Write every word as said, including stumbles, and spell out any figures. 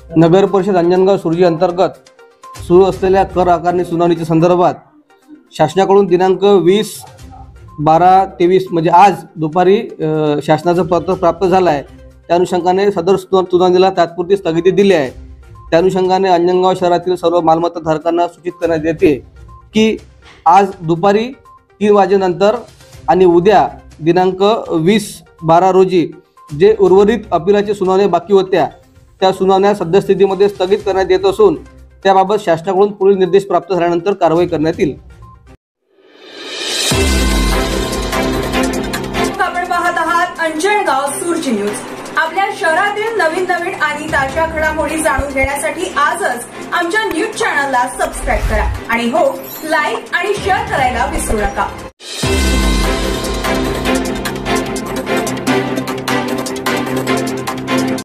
नगर परिषद अंजनगाव सुर्जी अंतर्गत सुरू असलेल्या कर आकारणी सुनावणीच्या संदर्भात शासनाकडून दिनांक वीस बारा तेवीस म्हणजे आज दुपारी शासनाचं पत्र प्राप्त झालं आहे। त्या अनुषंगाने सदर सुनावणीला तात्पुरती स्थगिती दिली आहे। त्या अनुषंगाने अंजनगाव शहरातील सर्व मालमत्ता धारकांना सूचित करण्यात येते की आज दुपारी तीन वाजेनंतर आणि उद्या दिनांक वीस बारा रोजी जे उर्वरित अपिलाची सुनावणी बाकी होत्या त्या सुनावण्या सद्यस्थितीमध्ये स्थगित करण्यात येत असून त्याबाबत शासनाकडून पुढील निर्देश प्राप्त झाल्यानंतर कारवाई करण्यात येईल। आपण पाहत आहात अंजनगाव सुर्जी न्यूज। आपल्या शहरातील नवीन नवीन आणि ताज्या घडामोडी जाणून घेण्यासाठी आजच आमच्या न्यूज चॅनलला सबस्क्राइब करा आणि हो लाईक आणि शेअर करायला विसरू नका।